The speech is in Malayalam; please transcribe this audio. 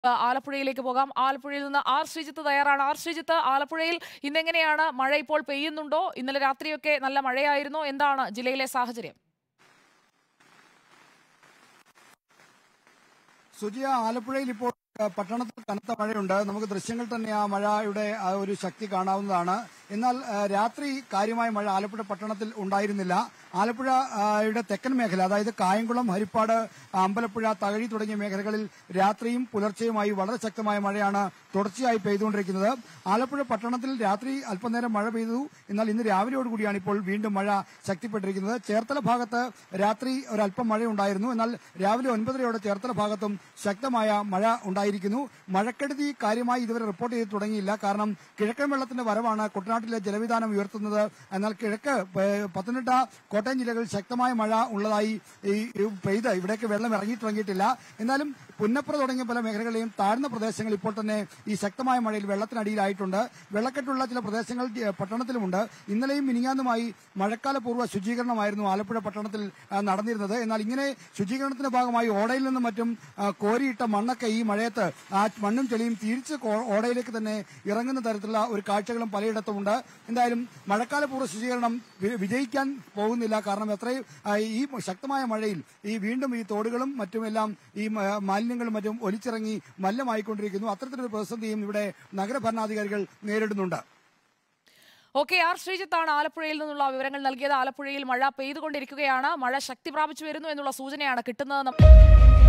ആലപ്പുഴയിലേക്ക് പോകാം. ആലപ്പുഴയിൽ നിന്ന് ആർ ശ്രീജിത്ത് തയ്യാറാണ്. ആർ ശ്രീജിത്ത്, ആലപ്പുഴയിൽ ഇന്നെങ്ങനെയാണ്? മഴ ഇപ്പോൾ പെയ്യുന്നുണ്ടോ? ഇന്നലെ രാത്രിയൊക്കെ നല്ല മഴയായിരുന്നോ? എന്താണ് ജില്ലയിലെ സാഹചര്യം? സുജിയ, ആലപ്പുഴയിൽ ഇപ്പോൾ പട്ടണത്തിൽ കനത്ത മഴയുണ്ട്. നമുക്ക് ദൃശ്യങ്ങൾ തന്നെ ആ മഴയുടെ ആ ഒരു ശക്തി കാണാവുന്നതാണ്. എന്നാൽ രാത്രി കാര്യമായ മഴ ആലപ്പുഴ പട്ടണത്തിൽ ഉണ്ടായിരുന്നില്ല. ആലപ്പുഴയുടെ തെക്കൻ മേഖല, അതായത് കായംകുളം, ഹരിപ്പാട്, അമ്പലപ്പുഴ, തകഴി തുടങ്ങിയ മേഖലകളിൽ രാത്രിയും പുലർച്ചെയുമായി വളരെ ശക്തമായ മഴയാണ് തുടർച്ചയായി പെയ്തുകൊണ്ടിരിക്കുന്നത്. ആലപ്പുഴ പട്ടണത്തിൽ രാത്രി അല്പനേരം മഴ പെയ്തു. എന്നാൽ ഇന്ന് രാവിലെയോടുകൂടിയാണ് ഇപ്പോൾ വീണ്ടും മഴ ശക്തിപ്പെട്ടിരിക്കുന്നത്. ചേർത്തല ഭാഗത്ത് രാത്രി ഒരല്പം മഴയുണ്ടായിരുന്നു. എന്നാൽ രാവിലെ 9:30 ചേർത്തല ഭാഗത്തും ശക്തമായ മഴ ഉണ്ടായിരിക്കുന്നു. മഴക്കെടുതി കാര്യമായി ഇതുവരെ റിപ്പോർട്ട് ചെയ്ത് തുടങ്ങിയില്ല. കാരണം കിഴക്കൻ വെള്ളത്തിന്റെ വരവാണ് കുട്ടനാട്ടിലെ ജലവിധാനം ഉയർത്തുന്നത്. എന്നാൽ കിഴക്ക് പത്തനംതിട്ട, കോട്ടയം ജില്ലകളിൽ ശക്തമായ മഴ ഉള്ളതായി പെയ്ത് ഇവിടേക്ക് വെള്ളം ഇറങ്ങി തുടങ്ങിയിട്ടില്ല. എന്നാലും പുന്നപ്ര തുടങ്ങിയ പല മേഖലകളെയും താഴ്ന്ന പ്രദേശങ്ങൾ ഇപ്പോൾ തന്നെ ഈ ശക്തമായ മഴയിൽ വെള്ളത്തിനടിയിലായിട്ടുണ്ട്. വെള്ളക്കെട്ടുള്ള ചില പ്രദേശങ്ങൾ പട്ടണത്തിലുമുണ്ട്. ഇന്നലെയും മിനിഞ്ഞാന്നുമായി മഴക്കാലപൂർവ്വ ശുചീകരണമായിരുന്നു ആലപ്പുഴ പട്ടണത്തിൽ നടന്നിരുന്നത്. എന്നാൽ ഇങ്ങനെ ശുചീകരണത്തിന്റെ ഭാഗമായി ഓടയിൽ നിന്നും മറ്റും കോരിയിട്ട മണ്ണൊക്കെ ഈ മഴയത്ത് ആ മണ്ണും ചെളിയും തിരിച്ച് ഓടയിലേക്ക് തന്നെ ഇറങ്ങുന്ന തരത്തിലുള്ള ഒരു കാഴ്ചകളും പലയിടത്തും ഉണ്ട്. എന്തായാലും മഴക്കാലപൂർവ്വ ശുചീകരണം വിജയിക്കാൻ പോകുന്നില്ല. കാരണം എത്രയും ഈ ശക്തമായ മഴയിൽ ഈ വീണ്ടും ഈ തോടുകളും മറ്റുമെല്ലാം ഈ മാലിന്യങ്ങളും മറ്റും ഒലിച്ചിറങ്ങി മലിനമായിക്കൊണ്ടിരിക്കുന്നു. അത്തരത്തിലൊരു പ്രതിസന്ധിയും ഇവിടെ നഗരഭരണാധികാരികൾ നേരിടുന്നുണ്ട്. ഓക്കെ, ആർ ശ്രീജിത്താണ് ആലപ്പുഴയിൽ നിന്നുള്ള വിവരങ്ങൾ നൽകിയത്. ആലപ്പുഴയിൽ മഴ പെയ്തുകൊണ്ടിരിക്കുകയാണ്. മഴ ശക്തി പ്രാപിച്ചു വരുന്നു എന്നുള്ള സൂചനയാണ് കിട്ടുന്നത്.